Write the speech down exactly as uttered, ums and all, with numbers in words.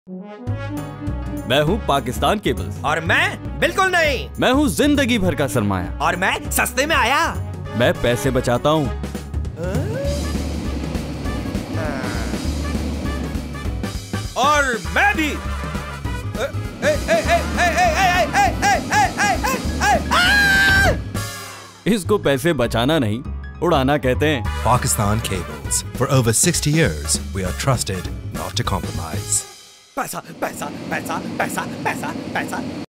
मैं हूँ पाकिस्तान केबल्स। और मैं बिल्कुल नहीं। मैं हूँ जिंदगी भर का सरमाया। और मैं सस्ते में आया। मैं पैसे बचाता हूँ। और मैं भी। इसको पैसे बचाना नहीं, उड़ाना कहते हैं। Pakistan Cables. For over sixty years, we are trusted not to compromise. पैसा पैसा पैसा पैसा पैसा पैसा